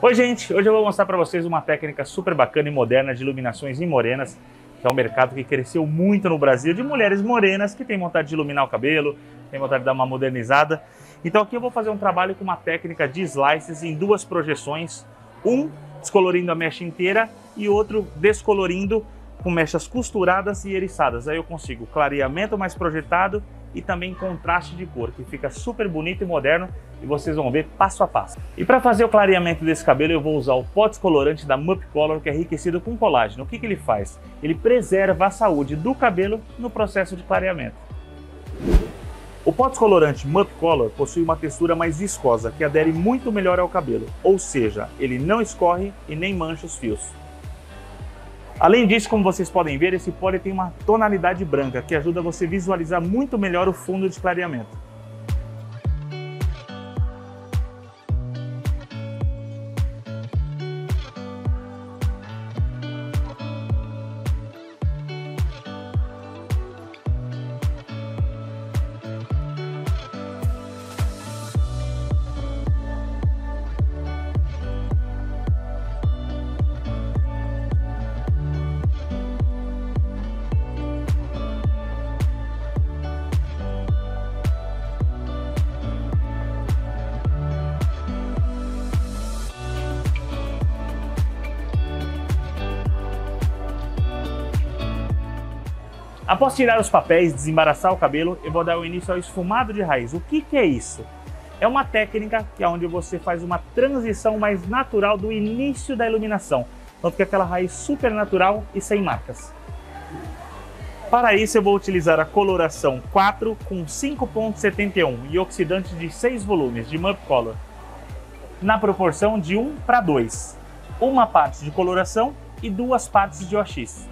Oi gente, hoje eu vou mostrar para vocês uma técnica super bacana e moderna de iluminações em morenas, que é um mercado que cresceu muito no Brasil, de mulheres morenas que têm vontade de iluminar o cabelo, têm vontade de dar uma modernizada. Então aqui eu vou fazer um trabalho com uma técnica de slices em duas projeções, um descolorindo a mecha inteira e outro descolorindo com mechas costuradas e eriçadas. Aí eu consigo clareamento mais projetado e também contraste de cor, que fica super bonito e moderno, e vocês vão ver passo a passo. E para fazer o clareamento desse cabelo eu vou usar o pó descolorante da Mup Color, que é enriquecido com colágeno. O que ele faz? Ele preserva a saúde do cabelo no processo de clareamento. O pó descolorante Mup Color possui uma textura mais viscosa, que adere muito melhor ao cabelo, ou seja, ele não escorre e nem mancha os fios. Além disso, como vocês podem ver, esse pó tem uma tonalidade branca, que ajuda você a visualizar muito melhor o fundo de clareamento. Após tirar os papéis e desembaraçar o cabelo, eu vou dar o início ao esfumado de raiz. O que é isso? É uma técnica que é onde você faz uma transição mais natural do início da iluminação. Então fica aquela raiz super natural e sem marcas. Para isso eu vou utilizar a coloração 4 com 5,71 e oxidante de 6 volumes de Mup Color, na proporção de 1:2. Uma parte de coloração e 2 partes de OX.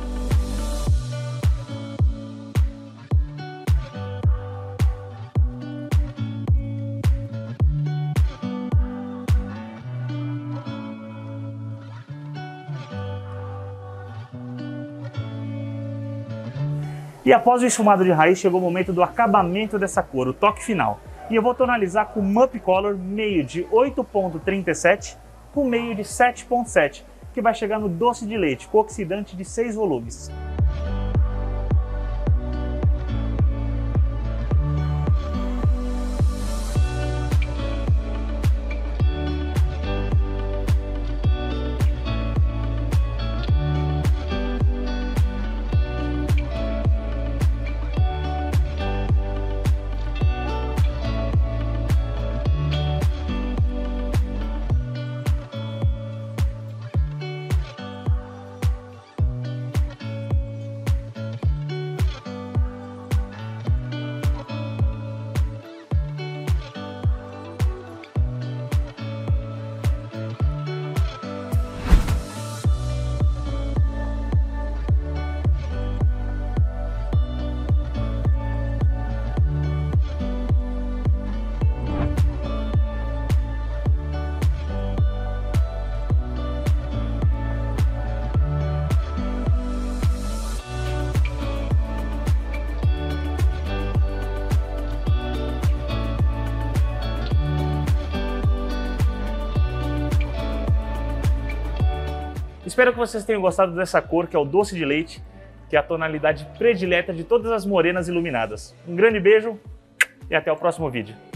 E após o esfumado de raiz, chegou o momento do acabamento dessa cor, o toque final. E eu vou tonalizar com Mup Color meio de 8,37 com meio de 7,7, que vai chegar no doce de leite, com oxidante de 6 volumes. Espero que vocês tenham gostado dessa cor, que é o doce de leite, que é a tonalidade predileta de todas as morenas iluminadas. Um grande beijo e até o próximo vídeo.